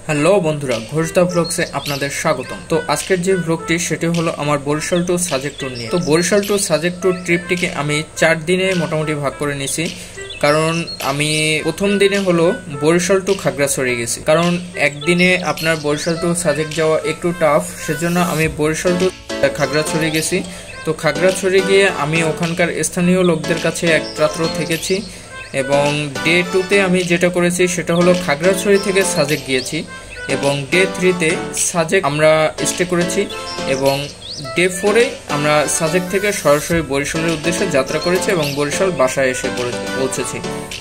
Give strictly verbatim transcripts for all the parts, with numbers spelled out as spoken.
Hello বন্ধুরা, ঘোষদা ব্লগসে আপনাদের স্বাগতম। তো আজকের যে ব্লগটি সেটি হলো আমার বরিশাল টু সাজেক ট্যুর নিয়ে। তো বরিশাল টু সাজেক ট্যুর ট্রিপটিকে আমি চার দিনে মোটামুটি ভাগ করে নিয়েছি, কারণ আমি প্রথম দিনে হলো বরিশাল টু খাগড়াছড়ি গেছি, কারণ একদিনে আপনার বরিশাল টু সাজেক যাওয়া একটু টাফ, সেজন্য আমি বরিশাল টু খাগড়াছড়ি গেছি। তো খাগড়াছড়ি গিয়ে আমি ওখানকার স্থানীয় লোকদের কাছে এক রাত্র থেকেছি এবং ডে টুতে আমি যেটা করেছি সেটা হলো খাগড়াছড়ি থেকে সাজেক গিয়েছি এবং ডে থ্রিতে সাজেক আমরা স্টে করেছি এবং ডে ফোরে আমরা সাজেক থেকে সরাসরি বরিশালের উদ্দেশ্যে যাত্রা করেছি এবং বরিশাল বাসায় এসে পৌঁছেছি।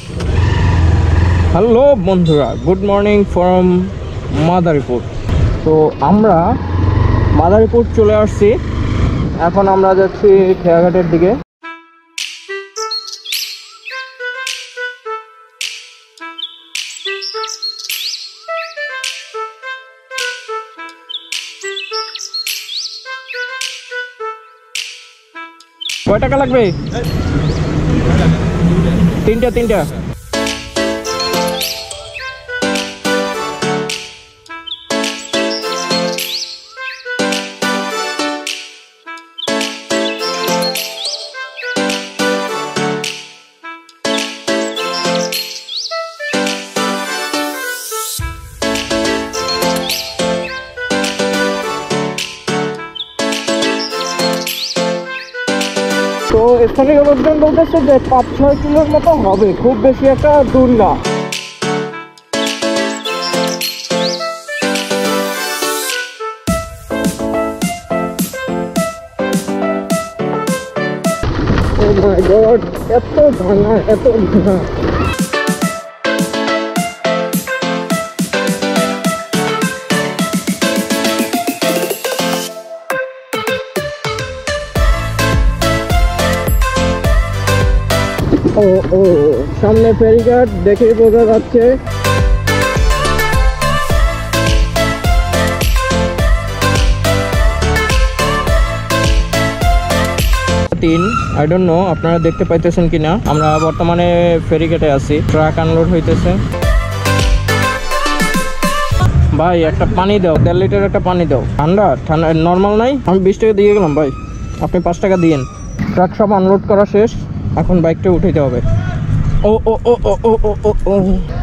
হ্যালো বন্ধুরা, গুড মর্নিং ফ্রম মাদারীপুর। তো আমরা মাদারীপুর চলে আসছি, এখন আমরা যাচ্ছি খেয়াঘাটের দিকে। কয় টাকা লাগবে? তিনটা তিনটা তো স্থানীয় লোকজন বলতেছে যে পাঁচ ছয় কিলোর মতো হবে, খুব বেশি একটা দূর না। ও মাই গড, এত ভাঙা এত ভাঙা। ও ও সামনে ফেরিঘাট দেখেই বোঝা যাচ্ছে। তিন আই ডোন্ট নো আপনারা দেখতে পাইতেছেন কিনা, আমরা বর্তমানে ফেরিঘাটে আছি, ট্রাক আনলোড হইতেছে। ভাই একটা পানি দাও, দেড় লিটার একটা পানি দাও। ঠান্ডা ঠান্ডা নর্মাল নাই, আমি বিশ টাকা দিয়ে গেলাম ভাই, আপনি পাঁচ টাকা দিয়েন। ট্রাক সব আনলোড করা শেষ, এখন বাইকটা উঠাইতে হবে। ও ও ও ও ও ও ও ও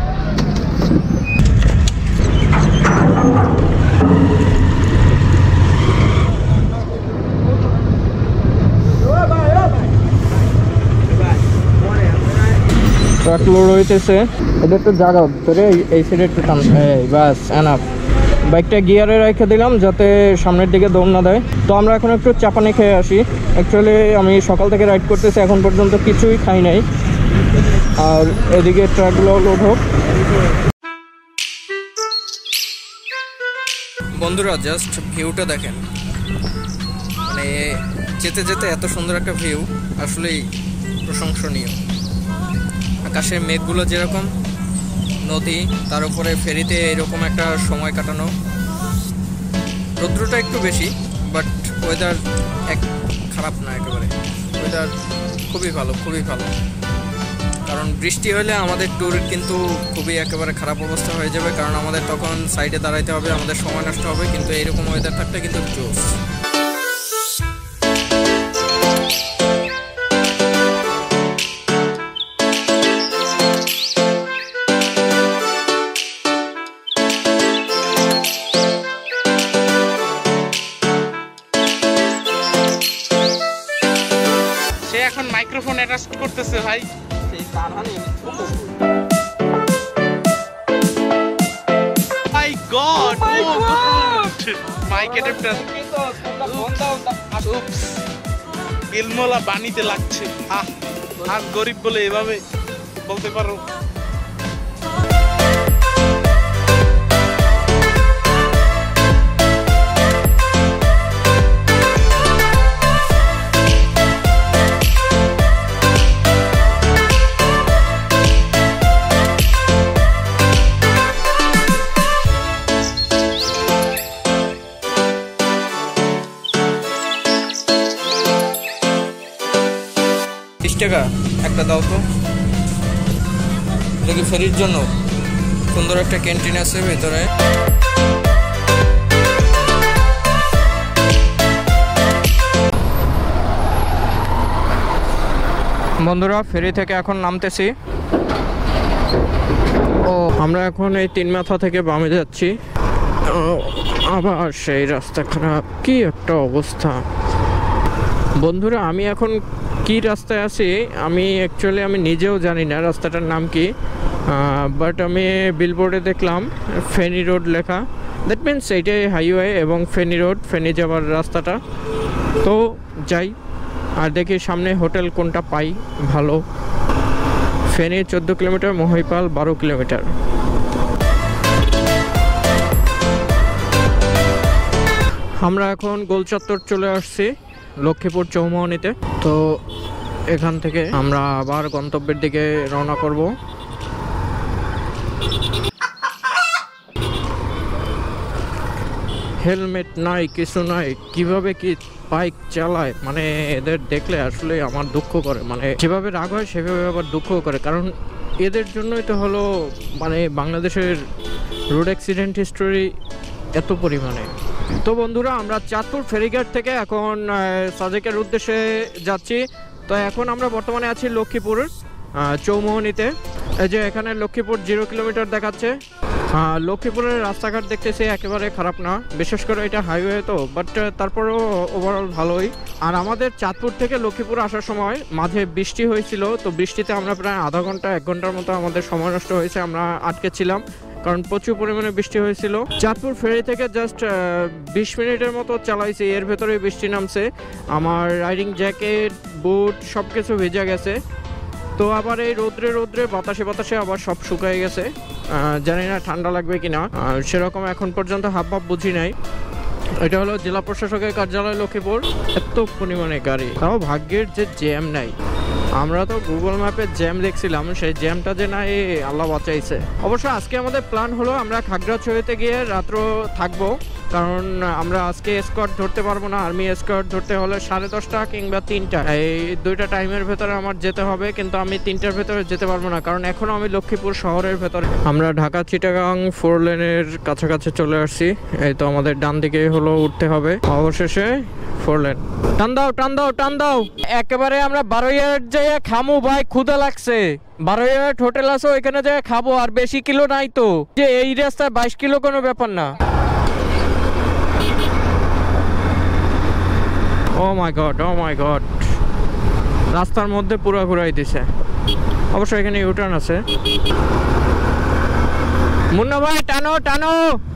ট্রাক লোড হইতেছে, এটা একটু জায়গা ধরে এই সাইডে একটু টান। এই বাস এনাফ। বাইকটা গিয়ারে রেখে দিলাম যাতে সামনের দিকে দৌড় না দেয়। তো আমরা এখন একটু চাপানি খেয়ে আসি। অ্যাকচুয়ালি আমি সকাল থেকে রাইড করতেছি, এখন পর্যন্ত কিছুই খাই নাই। আর এদিকে ট্রাকগুলো লোড হোক। বন্ধুরা জাস্ট ভিউটা দেখেন, মানে যেতে যেতে এত সুন্দর একটা ভিউ, আসলেই প্রশংসনীয়। আকাশের মেঘগুলো যেরকম, নদী, তার উপরে ফেরিতে এরকম একটা সময় কাটানো। রৌদ্রটা একটু বেশি, বাট ওয়েদার এক খারাপ না, একেবারে ওয়েদার খুবই ভালো, খুবই ভালো। কারণ বৃষ্টি হলে আমাদের ট্যুর কিন্তু খুবই একেবারে খারাপ অবস্থা হয়ে যাবে, কারণ আমাদের তখন সাইডে দাঁড়াইতে হবে, আমাদের সময় নষ্ট হবে। কিন্তু এইরকম ওয়েদার থাকলে কিন্তু জোস। সে এখন মাইক্রোফোন অ্যাটাচ করতেছে ভাই। মাই গড, মাইক অ্যাডাপ্টার ইলমোলা বানিতে লাগছে। আহ আজ গরিব বলে এভাবে বলতে পারো। টাকা একটা দাও তো। এটা কি ফেরির জন্য? সুন্দর একটা ক্যান্টিন আছে ভেতরে। বন্ধুরা ফেরি থেকে এখন নামতেছি। ও আমরা এখন এই তিন মাথা থেকে বামে যাচ্ছি। আবার সেই রাস্তা খারাপ, কি একটা অবস্থা। বন্ধুরা আমি এখন কি রাস্তায় আছি আমি অ্যাকচুয়ালি আমি নিজেও জানি না রাস্তাটার নাম কি, বাট আমি বিলবোর্ডে দেখলাম ফেনী রোড লেখা। দ্যাট মিনস এইটাই হাইওয়ে এবং ফেনী রোড, ফেনী যাওয়ার রাস্তাটা। তো যাই আর দেখি সামনে হোটেল কোনটা পাই ভালো। ফেনী চোদ্দো কিলোমিটার, মহিপাল বারো কিলোমিটার। আমরা এখন গোলচত্বর চলে আসছি লক্ষ্মীপুর চৌমোহনীতে। তো এখান থেকে আমরা আবার গন্তব্যের দিকে রওনা করব। হেলমেট নাই, কিছু নাই, কিভাবে কি বাইক চালায় মানে এদের দেখলে আসলে আমার দুঃখ করে। মানে যেভাবে রাগ হয় সেভাবে আবার দুঃখ করে, কারণ এদের জন্যই তো হলো মানে বাংলাদেশের রোড অ্যাক্সিডেন্ট হিস্টোরি এত পরিমাণে। তো বন্ধুরা আমরা চাঁদপুর ফেরিঘাট থেকে এখন সাজেকের উদ্দেশ্যে যাচ্ছি। তো এখন আমরা বর্তমানে আছি লক্ষ্মীপুর চৌমোহনীতে। এই যে এখানে লক্ষ্মীপুর জিরো কিলোমিটার দেখাচ্ছে। লক্ষ্মীপুরের রাস্তাঘাট দেখতেছি একেবারে খারাপ না, বিশেষ করে এটা হাইওয়ে তো, বাট তারপরেও ওভারঅল ভালোই। আর আমাদের চাঁদপুর থেকে লক্ষ্মীপুর আসার সময় মাঝে বৃষ্টি হয়েছিল, তো বৃষ্টিতে আমরা প্রায় আধা ঘন্টা এক ঘন্টার মতো আমাদের সময় নষ্ট হয়েছে, আমরা আটকে ছিলাম কারণ প্রচুর পরিমাণে বৃষ্টি হয়েছিল। চাঁদপুর ফেরি থেকে জাস্ট বিশ মিনিটের মতো চালাইছি, এর ভেতরে বৃষ্টি নামছে। আমার রাইডিং জ্যাকেট, বুট সব কিছু ভেজা গেছে। তো আবার এই রোদ্রে রোদ্রে বাতাসে বাতাসে আবার সব শুকায় গেছে। জানি না ঠান্ডা লাগবে কিনা, সেরকম এখন পর্যন্ত হাব ভাব বুঝি নাই। এটা হলো জেলা প্রশাসকের কার্যালয় লক্ষ্মীপুর। এত পরিমাণে গাড়ি, তাও ভাগ্যের যে জ্যাম নাই। আমরা তো গুগল ম্যাপে জ্যাম দেখছিলাম, সেই জ্যামটা যে না এ আল্লাহ বাঁচাইছে। অবশ্য আজকে আমাদের প্ল্যান হলো আমরা খাগড়াছড়িতে গিয়ে রাত্র থাকবো, কারণ আমরা আজকে স্কট ধরতে পারবো না। আর্মি স্কট ধরতে হলে সাড়ে দশটা কিংবা তিনটা, এই দুইটা টাইমের ভেতরে আমার যেতে হবে, কিন্তু আমি তিনটার ভেতরে যেতে পারবো না কারণ এখনও আমি লক্ষ্মীপুর শহরের ভেতরে। আমরা ঢাকা চিটাগাং ফোর লেনের কাছাকাছি চলে আসছি। এই তো আমাদের ডান দিকে হলো উঠতে হবে অবশেষে ফোর লেন। টান দাও টান দাও টান দাও। একেবারে আমরা বারোইয়ার যেয়ে খামু ভাই, ক্ষুধা লাগছে। বারোইয়ার হোটেল আছে ওইখানে যেয়ে খাবো, আর বেশি কিলো নাই তো, যে এই রাস্তায় বাইশ কিলো কোনো ব্যাপার না। ও মাই গড, ও মাই গড, রাস্তার মধ্যে পুরো ঘুরাই দিছে। অবশ্য এখানে ইউটার্ন আছে। মুন্না ভাই টানো টানো।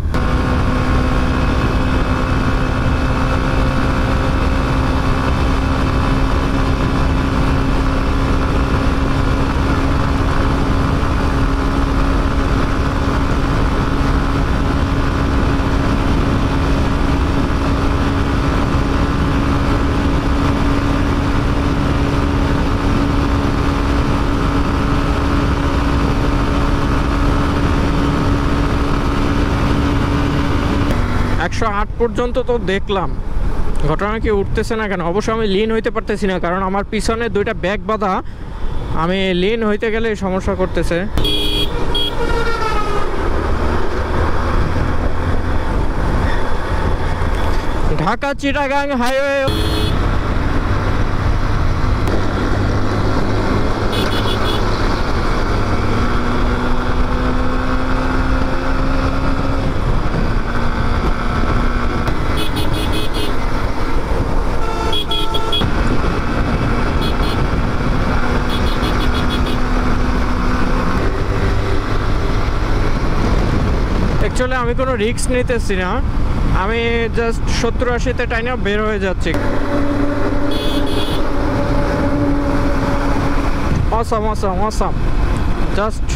একশো আট পর্যন্ত তো দেখলাম, ঘটনা কি উঠতেছে না কেন? অবশ্য আমি লিন হইতে পারতেছি না কারণ আমার পিছনে দুইটা ব্যাগ বাঁধা, আমি লিন হইতে গেলে সমস্যা করতেছে। ঢাকা চিটাগাং হাইওয়ে। অ্যাকচুয়ালি আমি কোনো রিস্ক নিতেছি না, আমি জাস্ট সত্তর আশিতে টাইনা বের হয়ে যাচ্ছি। অসাম অসাম অসাম, জাস্ট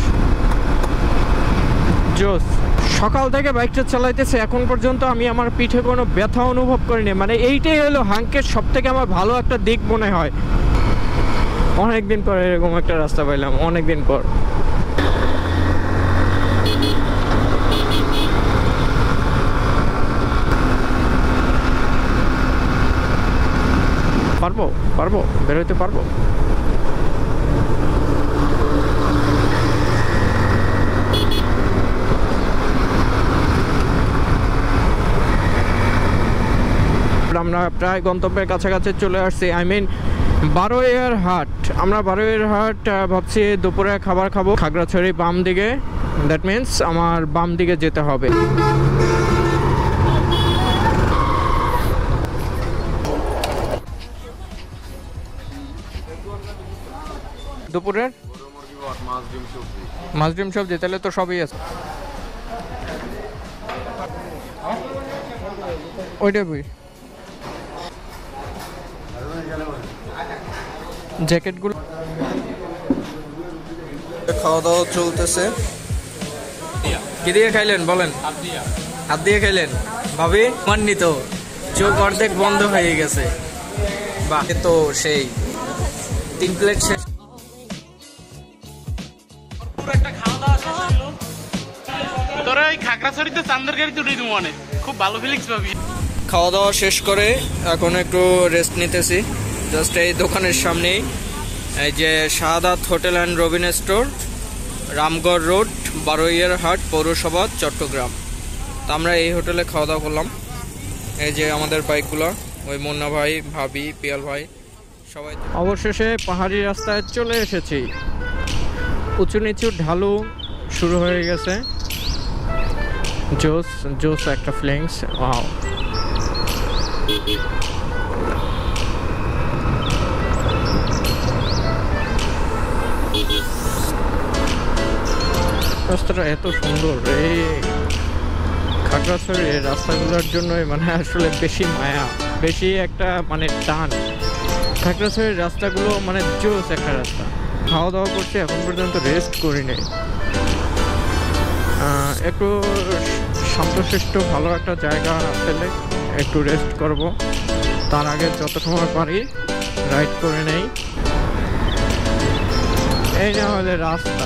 জোস। সকাল থেকে বাইকটা চালাইতেছে এখন পর্যন্ত আমি আমার পিঠে কোনো ব্যথা অনুভব করিনি। মানে এইটাই হলো হাঙ্কের সব থেকে আমার ভালো একটা দিক মনে হয়। অনেকদিন পর এরকম একটা রাস্তা পাইলাম, অনেকদিন পর। পারবো পারবো বেরোতে পারবো। আমরা প্রায় গন্তব্যের কাছাকাছি চলে আসছি। আই মিন বারোয়ার হাট, আমরা বারোয়ার হাট ভাবছি দুপুরে খাবার খাবো খাগড়াছড়ি বাম দিকে, দ্যাট মিন্স আমার বাম দিকে যেতে হবে। দুপুরের মাছ ডিম সবজি, তাহলে তো সবই আছে। ওইটা বই জ্যাকেটগুলো। খাওয়া দাওয়া চলতেছে। কি দিয়ে খাইলেন বলেন? হাত দিয়ে খাইলেন ভাবি? মান্নিত চোখ অর্ধেক বন্ধ হয়ে গেছে। বাহ, তো সেই তিন প্লেট শেষ। তোরা এই খাগড়াছড়িতে চান্দের গাড়ি তুলে দিব অনেক, খুব ভালো ফিলিংস পাবি। খাওয়া দাওয়া শেষ করে এখন একটু রেস্ট নিতেছি জাস্ট এই দোকানের সামনেই, এই যে Shahadat hotel and Robin store, Ramgarh road, Baroiyar Hat, পৌরসভা, চট্টগ্রাম। তো আমরা এই হোটেলে খাওয়া দাওয়া করলাম। এই যে আমাদের বাইকগুলো, ওই মুন্না ভাই, ভাবি, পিয়াল ভাই সবাই। অবশেষে পাহাড়ি রাস্তায় চলে এসেছি। উঁচু নিচু ঢালু শুরু হয়ে গেছে। জোস জোস একটা ফিলিংস। ওয়াও, রাস্তাটা এত সুন্দর। এই খাগড়াছড়ির রাস্তাগুলোর জন্যই মানে আসলে বেশি মায়া, বেশি একটা মানে টান। খাগড়াছড়ির রাস্তাগুলো মানে জোস একটা রাস্তা। খাওয়া দাওয়া করছি, এখন পর্যন্ত রেস্ট করি নাই। একটু শান্তশিষ্ট ভালো একটা জায়গা পেলে একটু রেস্ট করব, তার আগে যত সময় পারি রাইড করে নেই। এই না হলে রাস্তা।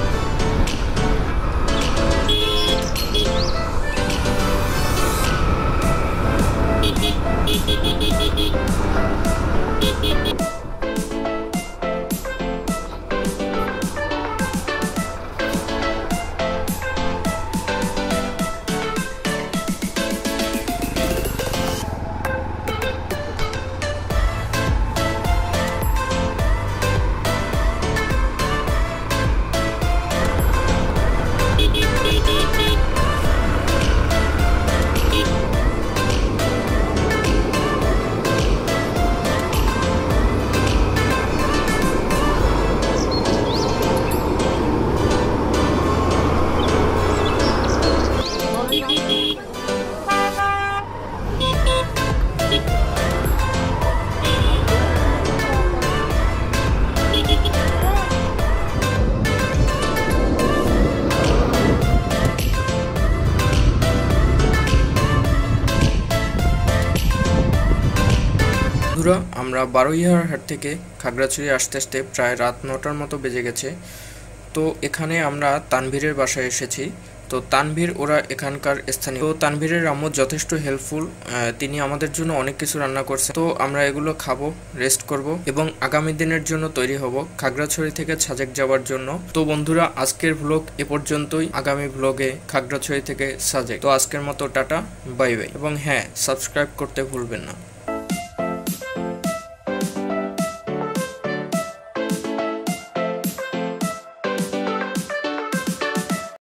আমরা বারোয়ার হাট থেকে খাগড়াছড়ি আসতে আসতে প্রায় রাত নটার মতো বেজে গেছে। তো এখানে আমরা তানভীরের বাসায় এসেছি। তো তানভীর ওরা এখানকার স্থানীয়। তো তানভীরের আম্মু যথেষ্ট হেল্পফুল, তিনি আমাদের জন্য অনেক কিছু রান্না করছে। তো আমরা এগুলো খাবো, রেস্ট করব এবং আগামী দিনের জন্য তৈরি হব খাগড়াছড়ি থেকে সাজেক যাওয়ার জন্য। তো বন্ধুরা, আজকের ভ্লগ এ পর্যন্তই। আগামী ভ্লগে খাগড়াছড়ি থেকে সাজেক। তো আজকের মতো টাটা, বাই বাই, এবং হ্যাঁ, সাবস্ক্রাইব করতে ভুলবেন না।